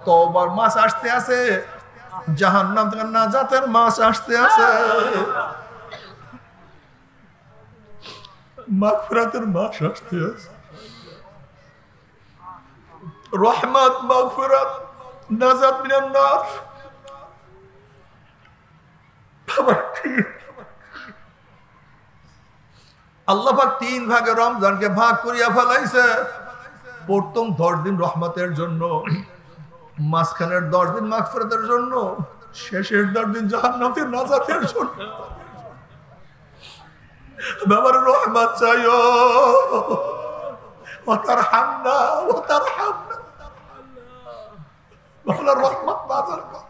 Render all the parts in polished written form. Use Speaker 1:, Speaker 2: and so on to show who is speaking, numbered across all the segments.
Speaker 1: তওবার মাস আসতে আছে, জাহান্নাম থেকে নাজাতের মাস আসতে আছে, মাগফিরাতের মাস আসতে আছে। রহমত, মাগফিরাত, নাজাত মিনান নার। আল্লাহ পাক 3 ভাগে রমজানকে ভাগ করিয়া ফেলাইছে। প্রথম 10 দিন রহমতের জন্য, মাঝখানের 10 দিন মাগফিরাতের জন্য, শেষের 10 দিন জাহান্নাম থেকে নাজাতের জন্য। বাবার রহমত চাইও, ওয়াতারহামনা ওয়াতারহামনা, বাবার রহমত নাযিল কর।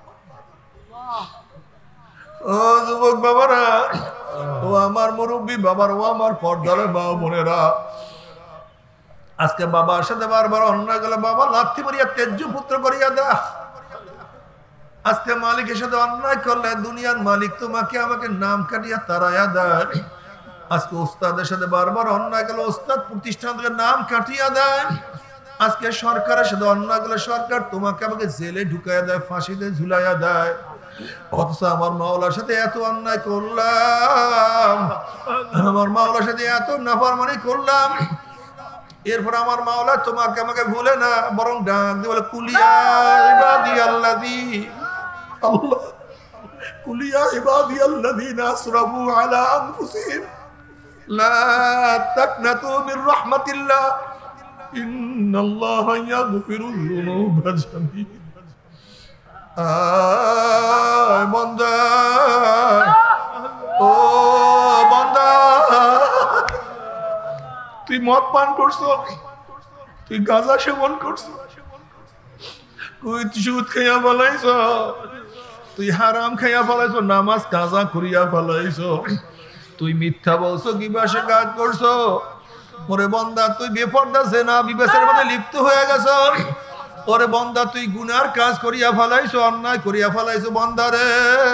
Speaker 1: ও যুবক বাবারা, ও আমার মুরব্বী বাবার, ও আমার পর্দার মা বোনেরা, আজকে বাবার সাথে বারবার অন্যায় গেলে বাবা লাথি মারিয়া তেজ্য পুত্র করিয়া দেয়। আজকে মালিকের সাথে অন্যায় করলে দুনিয়ার মালিক তোমাকে আমাকে নাম কাটিয়া তারাইয়া দেয়। আজকে ওস্তাদের সাথে বারবার অন্যায় গেলে ওস্তাদ প্রতিষ্ঠান থেকে নাম কাটিয়া দেয়। আজকে সরকারের সাথে অন্যায় গেলে সরকার তোমাকে আমাকে জেলে ঢুকাইয়া দেয়, ফাঁসিতে ঝুলাইয়া দেয়। অথচ আমার মাওলার সাথে এত অন্যায় করলাম, আমার মাওলার সাথে এত নাফরমানি করলাম, এরপর আমার মাওলা তোমাকে আমাকে ভুলে না, বরং ডাক দিয়ে বলে কুলিয়া ইবাদিয়াল্লাযী, আল্লাহ কুলিয়া ইবাদিয়াল্লাযীনা আসরাফু আলা আনফুসিহিম লা তাকনাতু মির রাহমাতিল্লাহ ইন্নাল্লাহা ইয়াগফিরুয যুনুবা জামিআ। বান্দা, ও বান্দা, তুই মদ পান করছো, তুই গাঁজা সেবন করছো, তুই সুদ খাইয়া ফেলাইছ, তুই হারাম খাইয়া ফেলাইছ, নামাজ কাজা করিয়া ফেলাইছ, তুই মিথ্যা বলছো, গিবাসে কাজ করছো। ওরে বান্দা, তুই বেপরদা জিনা বিবাসের মধ্যে লিপ্ত হয়ে গেছো। ওরে বান্দা, তুই গুনার কাজ করিয়া ফেলাইছো, অন্যায় করিয়া ফেলাইছো। বান্দা রে,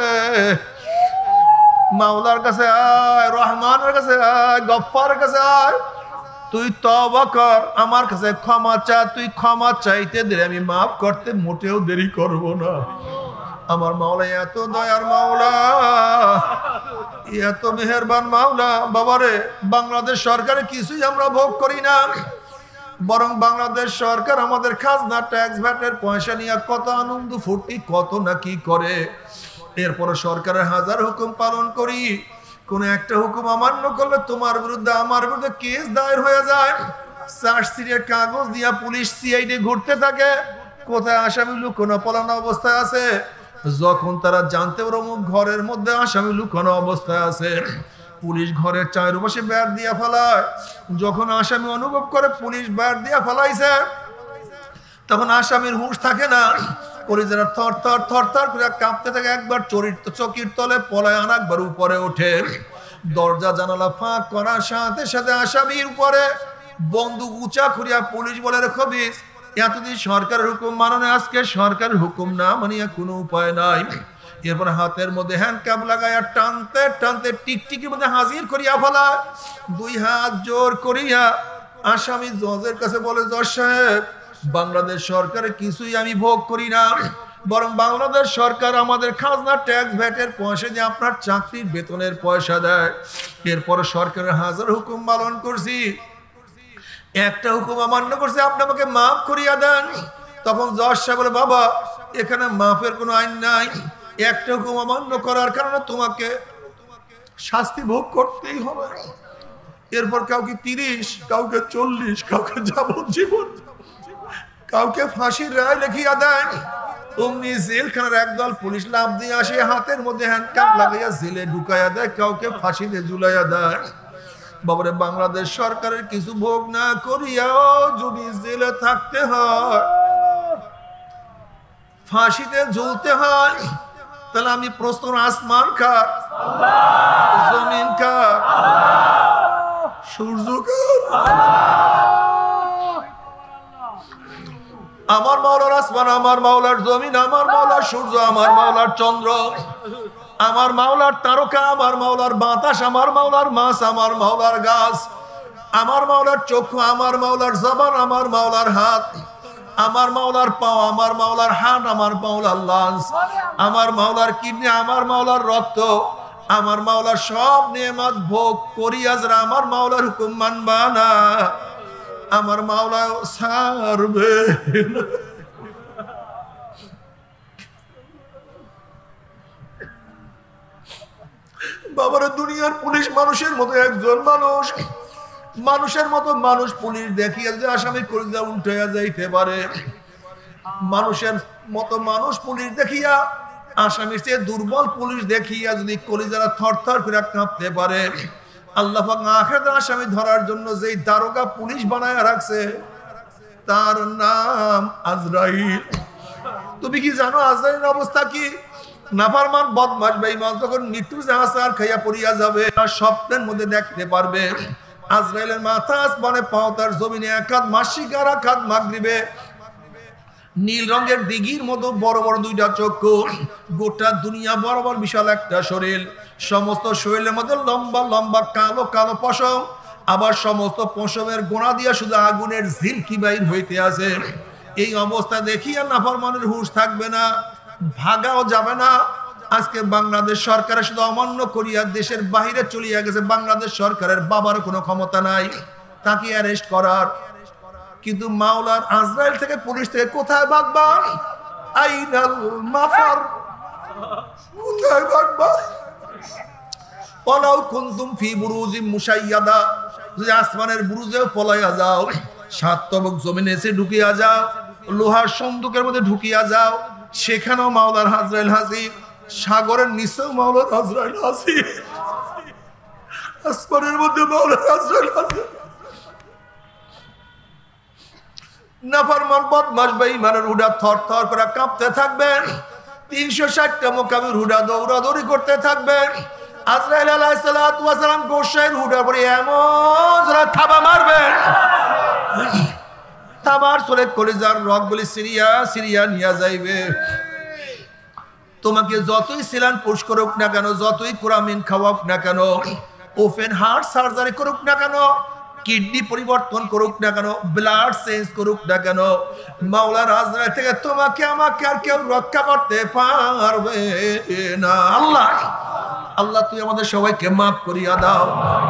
Speaker 1: মাওলার কাছে আয়, রহমানের কাছে আয়, গফফারের কাছে আয়, তুই তওবা কর, আমার কাছে ক্ষমা চা। তুই ক্ষমা চাইতে দিলে আমি মাফ করতে মোটেও দেরি করব না। আমার মাওলা এত দয়ার মাওলা, এত মেহেরবান মাওলা। বাবারে, বাংলাদেশ সরকারের কিছুই আমরা ভোগ করি না, বরং বাংলাদেশ সরকার আমাদের খাজনা, ট্যাক্স, ভ্যাটের পয়সা নিয়ে কত আনন্দ ফুর্তি, কত না কি করে। এরপরে সরকারের হাজার হুকুম পালন করি, কোন একটা হুকুম অমান্য করলে তোমার বিরুদ্ধে আমার বিরুদ্ধে কেস দায়ের হয়ে যায়। চার্জশিটের কাগজ দিয়া পুলিশ সিআইডি ঘুরতে থাকে, কোথায় আসামি লুকোনো পলানো অবস্থায় আছে। যখন তারা জানতে পারে ঘরের মধ্যে আসামি লুকোনো অবস্থায় আছে, পুলিশ ঘরের চারপাশে ব্যাট দিয়া ফেলায়। যখন আসামি অনুভব করে পুলিশ ব্যাট দিয়া ফেলাইছে, তখন আসামির হুঁশ থাকে না, কলিজারা থর থর থর থর করে কাঁপতে থাকে। একবার চকির তলে পলায়, আর একবার উপরে ওঠে। দরজা জানালা ফাঁক করার সাথে সাথে আসামির উপরে বন্দুক উঁচা করিয়া পুলিশ বলে, রে খবিস, এতদিন সরকারের হুকুম মানো না, আজকে সরকারের হুকুম না মানিয়া কোনো উপায় নাই। এরপর হাতের মধ্যে হ্যান্ডকাপ লাগাইয়া টানতে টানতে টিকটিকির মধ্যে হাজির করিয়া ফেলায়। 2 হাত জোর করিয়া আসামি জজের কাছে বলে, জজ সাহেব, বাংলাদেশ সরকারের কিছুই আমি ভোগ করি না, বরং বাংলাদেশ সরকার আমাদের খাজনা, ট্যাক্স, ভ্যাটের পয়সা দিয়ে আপনার চাকরির বেতনের পয়সা দেয়। এরপর সরকারের হাজার হুকুম পালন করছি, একটা হুকুম অমান্য করছে, আপনি আমাকে মাফ করিয়া দেন। তখন জজ সাহেব বলে, বাবা, এখানে মাফের কোনো আইন নাই, একটা হুকুম অমান্য করার কারণে তোমাকে শাস্তি ভোগ করতেই হবে। এরপর কাউকে 30, কাউকে 40, কাউকে যাবজ্জীবন, কাউকে ফাঁসির রায় লিখিয়া দেন। অমনি জেলখানার একদল পুলিশ লাফ দিয়ে আসে, হাতের মধ্যে হ্যান্ডকাপ লাগাইয়া জেলে ঢুকাইয়া দেয়, কাউকে ফাঁসিতে ঝুলাইয়া দেয়। বাবারে, বাংলাদেশ সরকারের কিছু ভোগ না করিয়াও যদি জেলে থাকতে হয়, ফাঁসিতে ঝুলতে হয়, তাহলে আমি প্রশ্ন, আসমান কার? জমিন কার? সূর্য কার? আমার মাওলার আসমান, আমার মাওলার জমিন, আমার মাওলার সূর্য, আমার মাওলার চন্দ্র, আমার মাওলার তারকা, আমার মাওলার বাতাস, আমার মাওলার মাছ, আমার মাওলার গাছ, আমার মাওলার চক্ষু, আমার মাওলার জবান, আমার মাওলার হাত, আমার মাওলার পাও, আমার মাওলার হাত, আমার মাওলার লাঞ্চ, আমার মাওলার কিডনি, আমার মাওলার রক্ত, আমার মাওলার সব নেয়ামত ভোগ করিয়া যারা আমার মাওলার হুকুম মানবা না, আমার মাওলা ছাড়বে না। বাবারা, দুনিয়ার পুলিশ মানুষের মতো একজন মানুষ, মানুষের মতো মানুষ পুলিশ দেখিয়া যে আসামি কলিজা উল্টে যাইতে পারে, মানুষের মতো মানুষ পুলিশ দেখিয়া আসামির চেয়ে দুর্বল পুলিশ দেখিয়া যদি কলিজারা থরথর করে কাঁপতে পারে, আল্লাহ পাক আখিরাতে আসামি ধরার জন্য যেই দারোগা পুলিশ বানায় রাখছে তার নাম আজরাইল। তুমি কি জানো আজরাইলের অবস্থা কি? নাফরমান বদমাশ বেঈমান যখন মৃত্যু জাহাজ খাইয়া পড়িয়া যাবে, আর স্বপ্নের মধ্যে দেখতে পারবে আজরাইলের মাথা আসমানে, পাও তার জমিনে, এক হাত মাসিক আর এক হাত মাগরিবে, নীল রঙের দিঘির মতো বড় বড় দুইটা চক্ষু, গোটা দুনিয়া বরাবর বিশাল একটা শরীর, সমস্ত শরীরের মধ্যে লম্বা লম্বা কালো কালো পশম, আবার সমস্ত পশমের গোড়া দিয়া শুধু আগুনের ঝিলকি বাইর হইতে আছে। এই অবস্থা দেখিয়া নাফরমানের হুঁশ থাকবে না, ভাগাও যাবে না। আজকে বাংলাদেশ সরকারের শুধু অমান্য করিয়া দেশের বাহিরে চলিয়া গেছে। বাংলাদেশ সরকারের বাবার কোনো ক্ষমতা নাই তাকে অ্যারেস্ট করার, কিন্তু মাওলার আজরাইল থেকে পুলিশ থেকে কোথায় ভাগবা? আইনাল মাফার, কোথায় ভাগবা? ওয়ালাউ কুনতুম ফি বুরুজিম মুশাইয়াদা, যদি আসমানের বুরুজেও পলাইয়া যাও, সাত তবক জমিনে এসে ঢুকিয়া যাও, লোহার সন্দুকের মধ্যে ঢুকিয়া যাও, সেখানেও মাওলার আজরাইল হাজির। সাগরের নিচেও মাওলার আজরাইল হাজির, আসমানের মধ্যে মাওলার আজরাইল হাজির। নাফরমান বদমাশ বেঈমানের হুডা থরথর করে কাঁপতে থাকবেন, 360টা মোকাবির হুডা দৌড়াদৌড়ি করতে থাকবেন। আজরাইল আলাইহিস সালাতু ওয়াস সালাম গোশাইয়ের হুডা পরে এমন জোরে থাবা মারবেন, থাবার সরে কলিজার রগগুলি সিরিয়া সিরিয়া নিয়ে যাইবে। তোমাকে যতই সিলান পুশ করুক না কেন, যতই কোরামিন খাওয়াক না কেন, ওপেন হার্ট সার্জারি করুক না কেন, কিডনি পরিবর্তন করুক না কেন, ব্লাড চেঞ্জ করুক না কেন, মাওলার আজরাইল থেকে তোমাকে আমাকে আর কেউ রক্ষা করতে পারবে না। আল্লাহ আল্লাহ তুই আমাদের সবাইকে মাফ করিয়া দাও,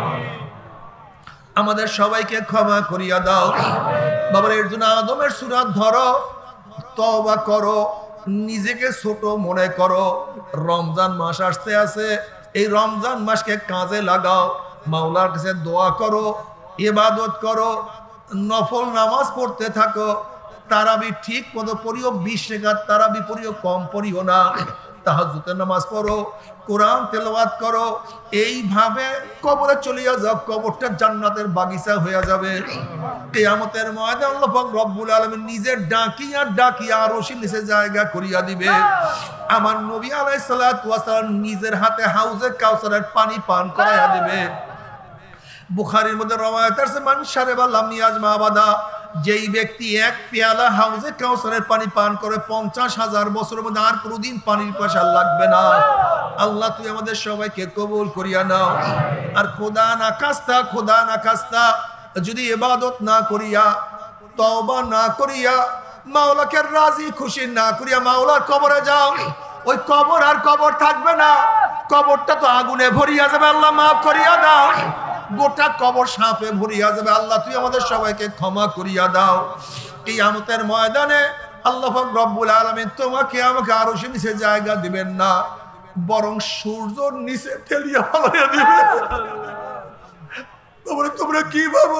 Speaker 1: আমাদের সবাইকে ক্ষমা করিয়া দাও। বাবার এর জন্য আদমের সূরা ধরো, তওবা করো, নিজেকে ছোট মনে করো। রমজান মাস আসতে আছে, এই রমজান মাসকে কাজে লাগাও, মাওলার কাছে দোয়া করো, ইবাদত করো, নফল নামাজ পড়তে থাকো, তারাবি ঠিক মতো পড়িও, 20 রাকাত তারাবি পড়িও, কম পড়িও না। তাহাজ্জুদের নামাজ পড়ো, কোরআন তেলাওয়াত করো, এইভাবে কবরে চলিয়া যাও, কবরটা জান্নাতের বাগিচা হয়ে যাবে। কিয়ামতের ময়দানে আল্লাহ পাক রব্বুল আলামিন নিজের ডাকিয়া ডাকিয়া আরশের নিচে জায়গা করিয়া দিবে। আমার নবী আলাইহিস সালাতু ওয়াস সালাম নিজের হাতে হাউজে কাউসারের পানি পান করাইয়া দিবে। বুখারীর মধ্যে রওয়ায়াত আছে, মান শারাবা লাম ইয়াজমা আবাদা, যেই ব্যক্তি এক পেয়ালা হাউজে কাউসারের পানি পান করে 50,000 বছরের মধ্যে আর কোনোদিন পানির পিপাসা লাগবে না। আল্লাহ তুই আমাদের সবাইকে কবুল করিয়া নাও। আর খোদা না খাস্তা যদি ইবাদত না করিয়া, তওবা না করিয়া, মাওলাকে রাজি খুশি না করিয়া মাওলার কবরে যাও, ওই কবর আর কবর থাকবে না, কবরটা তো আগুনে ভরিয়া যাবে। আল্লাহ মাফ করিয়া দাও, গোটা কবর সাপে ভরিয়া যাবে। আল্লাহ তুই আমাদের সবাইকে ক্ষমা করিয়া দাও। কিয়ামতের ময়দানে আল্লাহ পাক রব্বুল আলামিন তোমাকে আমাকে আরশের নিচে জায়গা দিবেন না, বরং সূর্যের নিচে ঠেলিয়া ফেলাইয়া দিবেন। তোমরা কি ভাবো?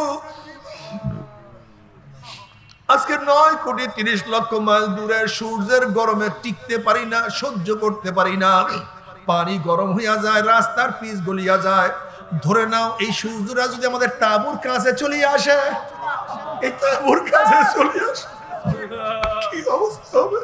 Speaker 1: আজকে 9,30,00,000 মাইল দূরে সূর্যের গরমে টিকতে পারি না, সহ্য করতে পারি না, পানি গরম হইয়া যায়, রাস্তার পিচ গলিয়া যায়। ধরে নাও এই সূর্যরা যদি আমাদের তাঁবুর কাছে চলে আসে, এই তাঁবুর কাছে চলে আসে, কি অবস্থা হবে?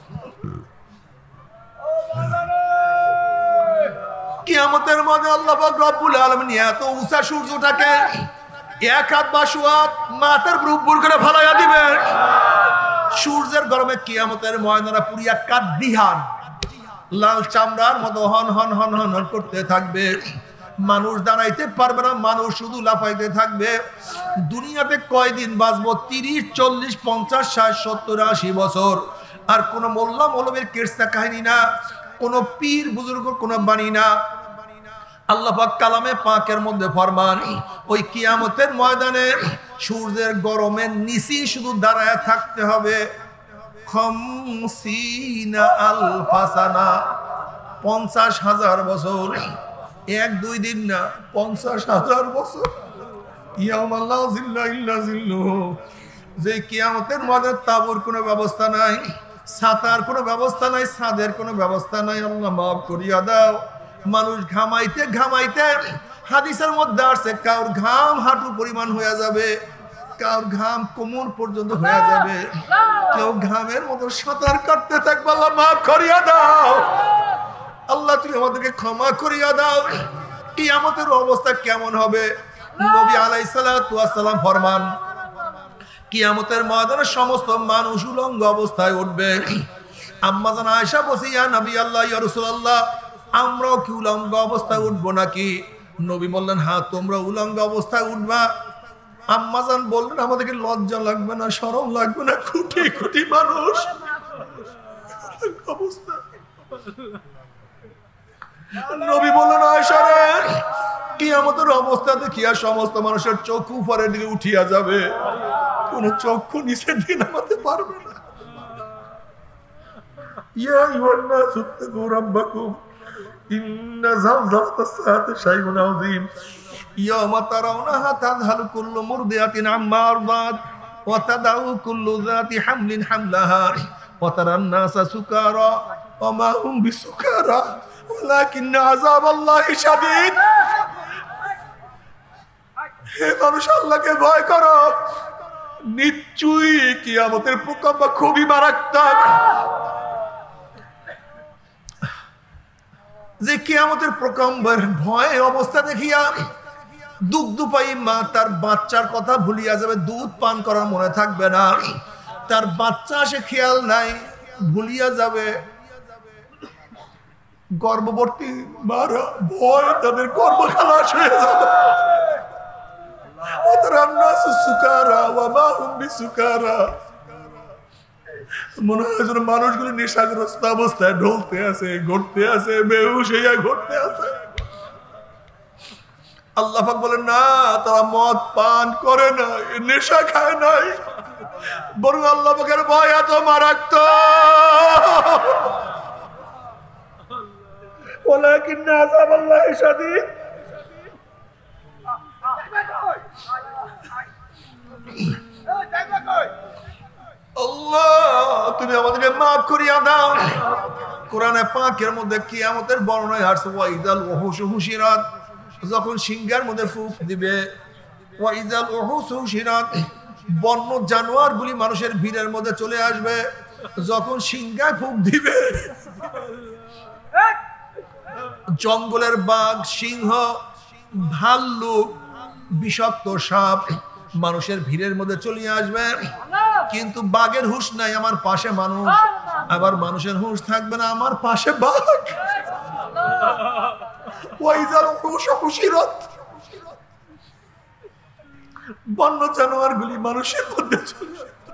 Speaker 1: কিয়ামতের মধ্যে আল্লাহ পাক রব্বুল আলামিন এত উঁচা সূর্যটাকে এক হাত বা সুয়াত মাথার উপর করে ফালাইয়া দিবেন। সূর্যের গরমে কিয়ামতের ময়দানে পুরিয়া কাদ্দিহান লাল চামড়ার মতো হন হন হন হন হন করতে থাকবে। মানুষ দাঁড়াইতে পারবে না, মানুষ শুধু লাফাইতে থাকবে। দুনিয়াতে কয়দিন বাঁচবো? 30, 40, 50, 60, 70, 80 বছর। আর কোন মোল্লা মৌলবীর কিসসা কাহিনী না, কোন পীর বুজুর্গ কোন বাণী না। আল্লাহ পাক কালামে পাকের মধ্যে ফরমান, ওই কিয়ামতের ময়দানে সূর্যের গরমের নিচে শুধু দাঁড়ায় থাকতে হবে 50,000 সানা, 50,000 বছর। 1-2 দিন না, 50,000 বছর। ইয়াউমাল্লা জিল্লা ইল্লা জিল্লুহু, যে কিয়ামতের ময়দানে তাবুর কোনো ব্যবস্থা নাই, ছাতার কোনো ব্যবস্থা নাই, ছাদের কোনো ব্যবস্থা নাই। আল্লাহ মাফ করিয়া দাও। মানুষ ঘামাইতে ঘামাইতে, হাদিসের মধ্যে আসছে, কাউর ঘাম হাঁটু পরিমাণ হয়ে যাবে, কাউর ঘাম কোমর পর্যন্ত হয়ে যাবে, কেউ ঘামের মতো সাঁতার কাটতে থাকবে। আল্লাহ মাফ করিয়া দাও। আল্লাহ তুমি আমাদেরকে ক্ষমা করিয়া দাও। কিয়ামতের অবস্থা কেমন হবে? নবী আলাইহিস সালাতু ওয়াস সালাম ফরমান, কিয়ামতের ময়দানে সমস্ত মানুষ উলঙ্গ অবস্থায় উঠবে। আম্মা জান আয়েশা বলছে, ইয়া নবী আল্লাহ, ইয়া রাসূলুল্লাহ, আমরাও কি উলঙ্গ অবস্থায় উঠবো নাকি? নবী বললেন, হ্যাঁ, তোমরা উলঙ্গ অবস্থায় উঠবা। আম্মা জান বললেন, আমাদেরকে লজ্জা লাগবে না, শরম লাগবে না? কোটি কোটি মানুষ অবস্থা। নবী বললেন, আয়েশা রে, কিয়ামতের অবস্থা দেখিয়া সমস্ত মানুষের চোখ উপরের দিকে উঠিয়া যাবে, কোন চক্ষু নিচের দিকে নামাতে পারবে না। ইয়া আইয়ুহান নাসু ইত্তাকু রাব্বাকুম ইন্না যালযালাতাস সাআতি শাইউন আযীম ইয়াওমা তারাউনাহা তাযহালু কুল্লু মুরদিআতিন আম্মা আরদাত ওয়া তাদাউ কুল্লু যাতি হামলিন হামলাহা ওয়া তারান নাসা সুকারা ওয়া মা হুম বিসুকারা ওয়ালাকিন্না আযাবাল্লাহি শাদীদ। হে মানুষ, আল্লাহকে ভয় করো, নিশ্চয়ই কিয়ামতের প্রকোপ খুবই মারাত্মক। যে কিয়ামতের প্রকম্পের ভয় অবস্থা দেখিয়া দুগ্ধপায়ী মা তার বাচ্চার কথা ভুলিয়া যাবে, দুধ পান করার মনে থাকবে না, তার বাচ্চা সে খেয়াল নাই, ভুলিয়া যাবে। গর্ভবতী মারা ভয় তাদের গর্ভ খালাস হয়ে যাবে। মনে হয় যেন মানুষগুলো নেশাগ্রস্ত অবস্থায় ঢলতে আছে, ঘুরতে আছে, বেহুশ হইয়া ঘুরতে আছে। আল্লাহ পাক বলেন, না, তারা মদ পান করে না, নেশা খায় নাই, বরং আল্লাহ পাকের ভয় এত মারাত্মক। ওয়ালাকিন্না আযাবাল্লাহি শাদীদ। আল্লাহ তুমি আমাদেরকে মাফ করিয়া দাও। কোরআনে পাকের মধ্যে কিয়ামতের বর্ণনায় আসছে, ওয়াইজাল উহুশু হুশিরাত, যখন সিংহের মধ্যে ফুঁক দিবে, ওয়াইজাল উহুশু হুশিরাত, বন্য জানোয়ারগুলি মানুষের ভিড়ের মধ্যে চলে আসবে। যখন সিংহে ফুঁক দিবে, জঙ্গলের বাঘ, সিংহ, ভাল্লুক, বিষাক্ত সাপ মানুষের ভিড়ের মধ্যে চলে আসবে। কিন্তু বাঘের হুঁশ নাই, আমার পাশে মানুষ, আবার মানুষের হুঁশ থাকবে না, আমার পাশে বাঘ। বন্য জানোয়ারগুলি মানুষের মধ্যে চলে আসবে।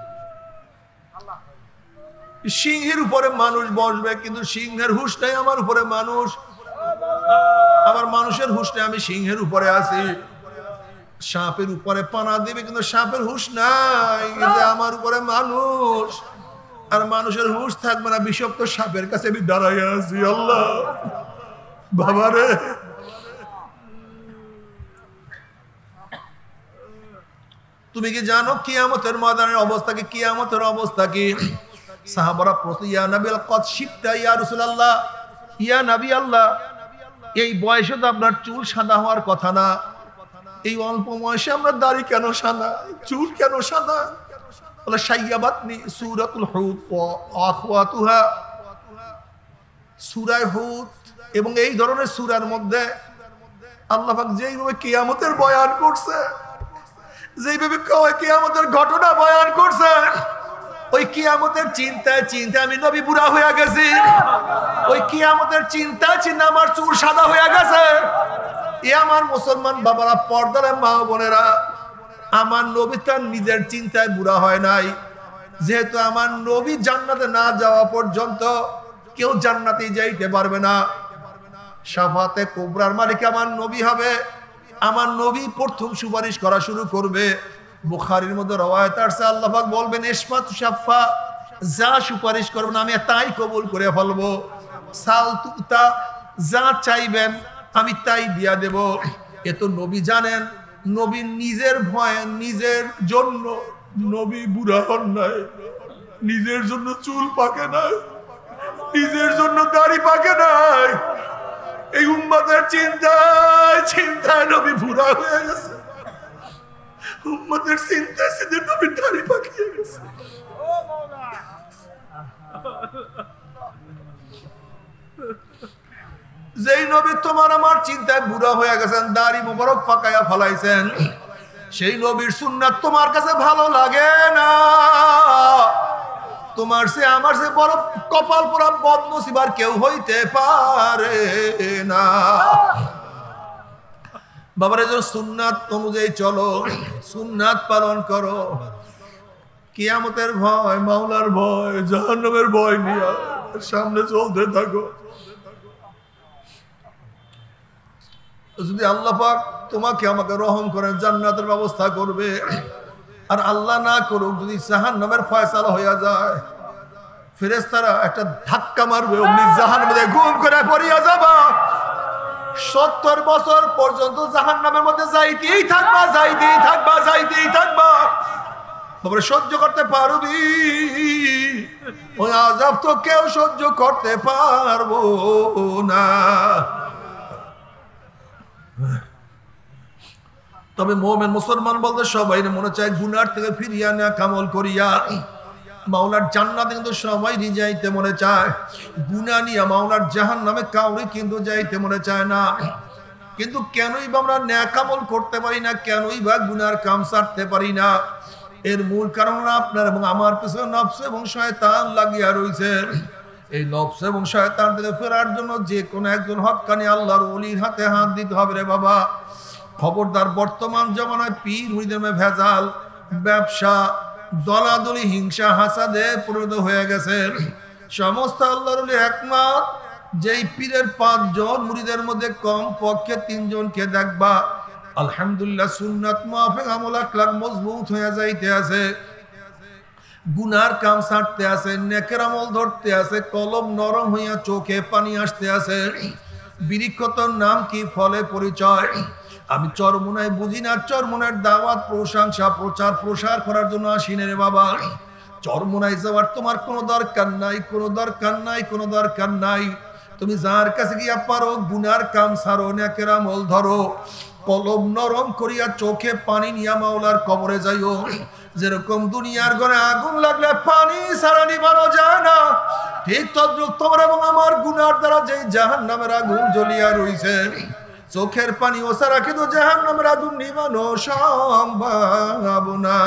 Speaker 1: সিংহের উপরে মানুষ বসবে, কিন্তু সিংহের হুঁশ নাই, আমার উপরে মানুষ, আবার মানুষের হুঁশ নেই, আমি সিংহের উপরে আছি। সাপের উপরে পানা দিবে, কিন্তু সাপের হুঁশ নাই যে আমার উপরে মানুষ, আর মানুষের হুঁশ থাকবে না, বিষাক্ত সাপের কাছে আমি দাঁড়াইয়া আছি। আল্লাহ বাবারে, তুমি কি জানো কিয়ামতের ময়দানের অবস্থা কি? কিয়ামতের অবস্থা কি? সাহাবারা প্রশ্ন, ইয়া নবী কদ শিবতা ইয়া রাসূলুল্লাহ, ইয়া নবী আল্লাহ, এই বয়সে তো আপনার চুল সাদা হওয়ার কথা না, এই অল্প বয়সে আমরা দাড়ি কেন সাদা, চুল কেন সাদা? বলে শাইয়াবাতনি সূরাতুল হুদ ওয়া আখওয়াতুহা, সূরা হুদ এবং এই ধরনের সূরার মধ্যে আল্লাহ পাক যেইভাবে কিয়ামতের বয়ান করছে, যেইভাবে কিয়ামতের ঘটনা বয়ান করছে, ওই কিয়ামতের চিন্তায় চিন্তায় আমি নবী বুড়া হয়ে গেছি। ওই কিয়ামতের চিন্তা চিন্তা আমার চুল সাদা হয়ে গেছে। এ আমার মুসলমান বাবারা, পর্দার মা বোনেরা, আমার নবী তার নিজের চিন্তায় বুড়া হয় নাই। যেহেতু আমার নবী জান্নাতে না যাওয়া পর্যন্ত কেউ জান্নাতে যাইতে পারবে না। শাফাতে কুবরার মালিক আমার নবী হবে। আমার নবী প্রথম সুপারিশ করা শুরু করবে। বুখারীর মধ্যে রওয়ায়াত আছে, আল্লাহ পাক বলবেন ইসমাত শাফা, যা সুপারিশ করবেন আমি তাই কবুল করে ফেলবো। সাল তুতা, যা চাইবেন আমি তাই দিয়া দেব। এ তো নবী জানেন, নবী নিজের ভয়ে, নিজের জন্য নবী বুড়া হন নাই, নিজের জন্য চুল পাকে নাই, নিজের জন্য দাড়ি পাকে নাই। এই উম্মতের চিন্তায় চিন্তায় নবী বুড়া হয়ে গেছে। উম্মতের চিন্তায় সিদ্ধে নবী দাড়ি পাকিয়ে গেছে। যেই নবী তোমার আমার চিন্তায় বুড়া হয়ে গেছেন, দাড়ি মোবারক পাকায়া ফলাইছেন, সেই নবীর সুন্নাত তোমার কাছে ভালো লাগে না। তোমার সে আমার সে বড় কপাল পোড়া বদনসিব আর কেউ হইতে পারে না। বাবার এই সুন্নাত অনুযায়ী চলো, সুন্নাত পালন করো। কিয়ামতের ভয়, মাওলার ভয়, জাহান্নামের ভয় নিয়ে সামনে চলতে থাকো। যদি আল্লাহ পাক তোমাকে আমাকে রহম করেন, জান্নাতের ব্যবস্থা করবে। আর আল্লাহ না করুক, যদি জাহান্নামের ফয়সালা হইয়া যায়, ফেরেশতারা একটা ধাক্কা মারবে, অমনি জাহান্নামে গুম করে পড়িয়া যাবা। 70 বছর পর্যন্ত জাহান্নামের মধ্যে যাইতেই থাকবা, যাইতেই থাকবা, যাইতেই থাকবা। তারপরে সহ্য করতে পারবি? ওই আযাব তো কেউ সহ্য করতে পারবো না। তবে মুমিন মুসলমান বলতে সবাই মনে চায় গুনার থেকে ফিরিয়া না কামল করিয়া মাওলার জান্নাতে কিন্তু সবাই যাইতে মনে চায়। গুনাহ নিয়ে মাওলার জাহান্নামে কাউরে কিন্তু যাইতে মনে চায় না। কিন্তু কেনই বা আমরা নেক আমল করতে পারি না, কেনই বা গুনার কাম ছাড়তে পারি না? এর মূল কারণ আপনার এবং আমার পিছনে নফস এবং শয়তান লাগিয়া রইছে। এই নফস এবং শয়তান থেকে ফেরার জন্য যে কোনো একজন হক্কানি আল্লাহর ওলির হাতে হাত দিতে হবে রে বাবা। খবরদার, বর্তমান জমানায় পীর মুরিদে ভেজাল, ব্যবসা, দলাদলি, হিংসা, হাসাদে পরিণত হয়ে গেছে। সমস্ত আল্লাহর ওলি একমত, যেই পীরের 5 জন মুরিদের মধ্যে কম পক্ষে 3 জনকে দেখবা আলহামদুলিল্লাহ সুন্নাত মুআফিক আমল আখলাক মজবুত হয়ে যাইতে আছে, গুনার কাম ছাড়তে আছে, নেকের আমল ধরতে আছে, কলম নরম হইয়া চোখে পানি আসতে আছে। বৃক্ষতর নাম কি, ফলে পরিচয়। আমি চরমোনাই বুঝি না, চরমোনাইয়ের দাওয়াত, প্রশংসা, প্রচার প্রসার করার জন্য আসিনে রে বাবা। চরমোনাই যাওয়ার তোমার কোনো দরকার নাই, কোনো দরকার নাই, কোনো দরকার নাই। তুমি যার কাছে গিয়া পারো গুনার কাম ছাড়ো, নেকের আমল ধরো, কলম নরম করিয়া চোখে পানি নিয়া মাওলার কবরে যাইও। যেরকম দুনিয়ার ঘরে আগুন লাগলে পানি ছাড়া নিভানো যায় না, ঠিক তদ্রুপ তোমার এবং আমার গুনার দ্বারা যেই জাহান্নামের আগুন জ্বলিয়া রইছে, চোখের পানি ও ছাড়া কিন্তু জাহান্নামের আগুন নিভানো সম্ভব না।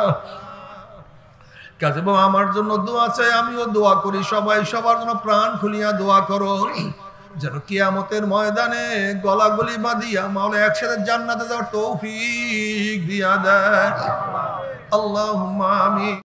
Speaker 1: কাজে আমার জন্য দোয়া চাই, আমিও দোয়া করি, সবাই সবার জন্য প্রাণ খুলিয়া দোয়া করো, যেন কিয়ামতের ময়দানে গলাগলি বাঁধিয়া মাওলা একসাথে জান্নাতে যাওয়ার তৌফিক দিয়া দেয়। আল্লাহুম্মা আমিন।